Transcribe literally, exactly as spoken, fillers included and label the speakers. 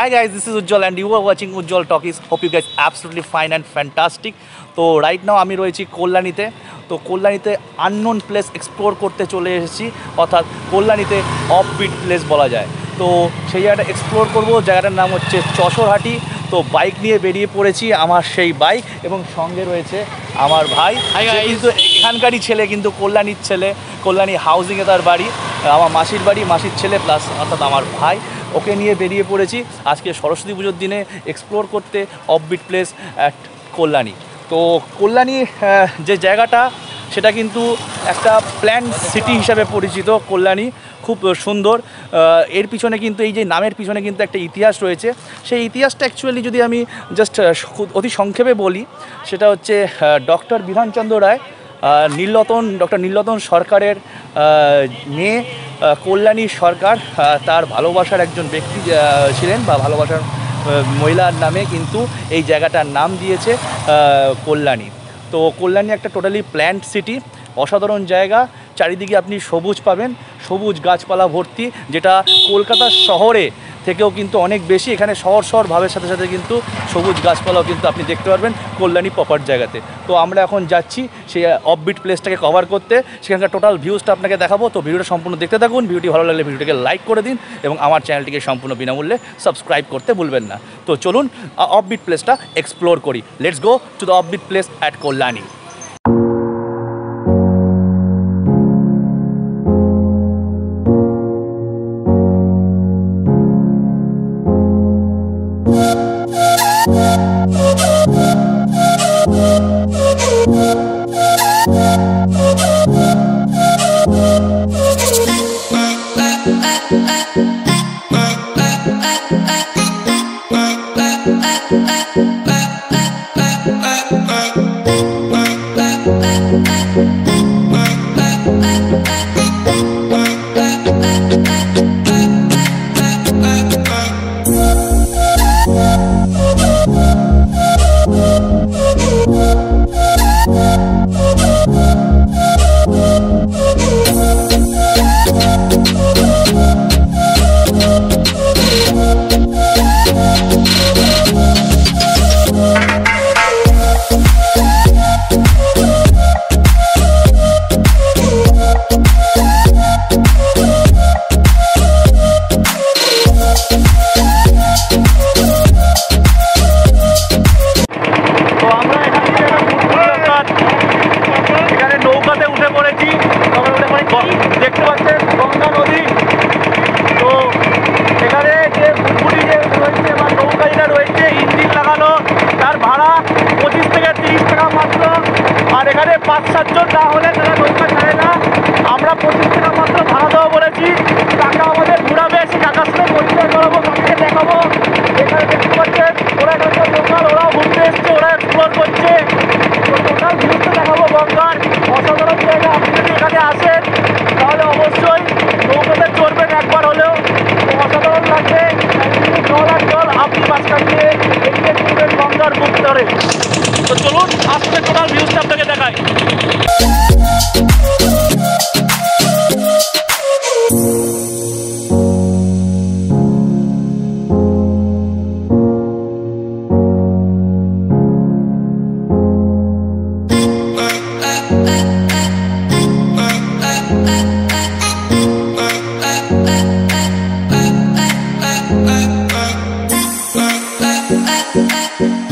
Speaker 1: Hi guys, this is Ujjwal and you are watching Ujjwal Talkies. Hope you guys absolutely fine and fantastic. তো right now আমি রয়েছি কল্যাণীতে। তো কল্যাণীতে unknown place explore করতে চলে এসেছি, অর্থাৎ কল্যাণীতে অফবিট প্লেস বলা যায়। তো সেই জায়গাটা এক্সপ্লোর করব। জায়গাটার নাম হচ্ছে চশরহাটি। তো বাইক নিয়ে বেরিয়ে পড়েছি, আমার সেই বাইক এবং সঙ্গে রয়েছে আমার ভাই, কিন্তু এখানকারই ছেলে, কিন্তু কল্যাণীর ছেলে, কল্যাণী হাউজিংয়ে তার বাড়ি, আমার মাসির বাড়ি, মাসির ছেলে প্লাস অর্থাৎ আমার ভাই। ওকে নিয়ে বেরিয়ে পড়েছি আজকে সরস্বতী পুজোর দিনে এক্সপ্লোর করতে অফবিট প্লেস অ্যাট কল্যাণী। তো কল্যাণী যে জায়গাটা সেটা কিন্তু একটা প্ল্যান সিটি হিসাবে পরিচিত। কল্যাণী খুব সুন্দর। এর পিছনে কিন্তু এই যে নামের পিছনে কিন্তু একটা ইতিহাস রয়েছে। সেই ইতিহাসটা অ্যাকচুয়ালি যদি আমি জাস্ট অতি সংক্ষেপে বলি, সেটা হচ্ছে ডক্টর বিধানচন্দ্র রায়, নীলরতন ডক্টর নীলরতন সরকারের মেয়ে কল্যাণী সরকার, তার ভালোবাসার একজন ব্যক্তি ছিলেন বা ভালোবাসার মহিলার নামে কিন্তু এই জায়গাটার নাম দিয়েছে কল্যাণী। তো কল্যাণী একটা টোটালি প্ল্যান্ট সিটি, অসাধারণ জায়গা। চারিদিকে আপনি সবুজ পাবেন, সবুজ গাছপালা ভর্তি, যেটা কলকাতা শহরে থেকেও কিন্তু অনেক বেশি। এখানে শহর শহর ভাবের সাথে সাথে কিন্তু সবুজ গাছপালাও কিন্তু আপনি দেখতে পারবেন কল্যাণী প্রপার জায়গাতে। তো আমরা এখন যাচ্ছি সেই অফবিট প্লেসটাকে কভার করতে, সেখানকার টোটাল ভিউজটা আপনাকে দেখাবো। তো ভিডিওটা সম্পূর্ণ দেখতে থাকুন। ভিডিওটি ভালো লাগলে ভিডিওটিকে লাইক করে দিন এবং আমার চ্যানেলটিকে সম্পূর্ণ বিনামূল্যে সাবস্ক্রাইব করতে ভুলবেন না। তো চলুন অফবিট প্লেসটা এক্সপ্লোর করি। Let's go to the offbeat place at Kalyani. দেখতে পাচ্ছেন গঙ্গা নদী। তো এখানে যে বুটবুটি যে রয়েছে বা নৌকা যেটা রয়েছে ইঞ্জিন লাগানো, তার ভাড়া পঁচিশ থেকে তিরিশ টাকা মাত্র। আর এখানে পাঁচ সাতজন না হলে তারা নৌকা ছাড়ে না। আমরা পঁচিশ টাকা মাত্র ভাড়া দেওয়া বলেছি। কাকা আমাদের ঘুরাবে, সে কাকার সাথে পরিচয় করাবো, কাকাকে দেখাবো। এখানে দেখতে পাচ্ছেন ওরা এখানকার লোকাল, ওরাও ঘুরতে এসছে, ওরা এক্সপ্লোর করছে। তো টোটাল ভিউজটা দেখাবো গঙ্গার। অসাধারণ জায়গা। আপনি যদি এখানে আসেন তাহলে অবশ্যই নৌকাতে চড়বেন একবার হলেও, অসাধারণ লাগবে। জল আর জল, আপনি মাঝখান দিয়ে এগিয়ে চলবেন গঙ্গার বুক ধরে। তো চলুন আসলে টোটাল ভিউজটা আপনাকে দেখাই।
Speaker 2: Uh, uh, uh, uh.